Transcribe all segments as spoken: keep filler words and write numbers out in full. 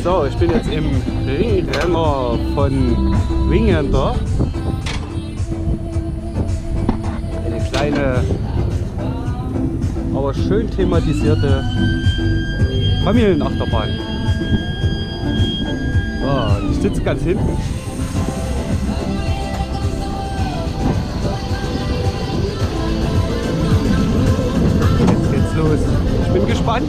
So, ich bin jetzt im Ringrenner von Wingender. Eine kleine, aber schön thematisierte Familienachterbahn. So, ich sitze ganz hinten. Jetzt geht's los. Ich bin gespannt.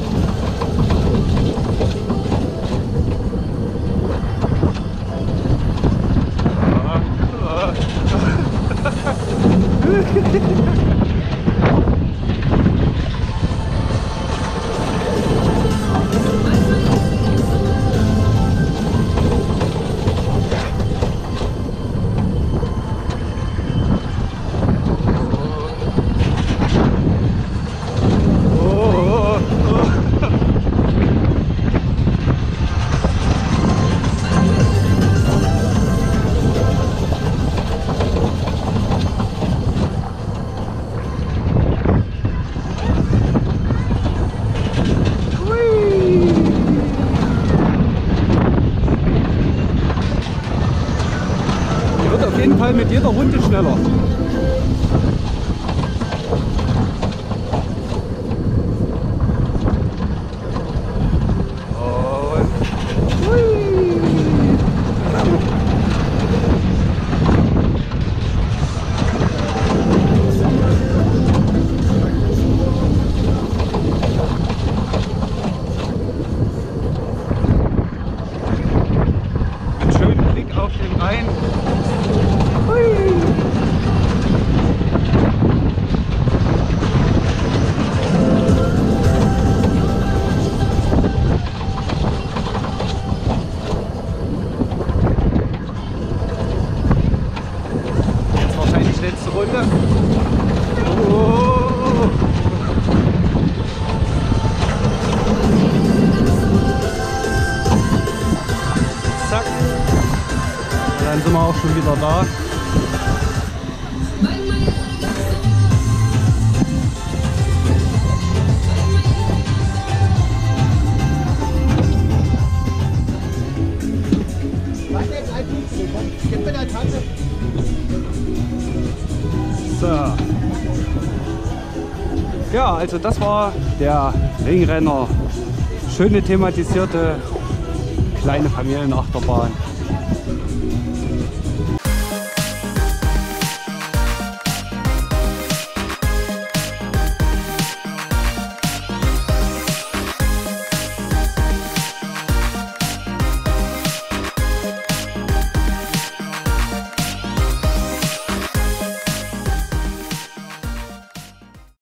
Auf jeden Fall mit jeder Runde schneller. Einen schönen Blick auf den Rhein. Jetzt wahrscheinlich letzte Runde. Oh. Zack. Dann sind wir auch schon wieder da. So. Ja, also das war der Ringrenner. Schöne thematisierte kleine Familienachterbahn.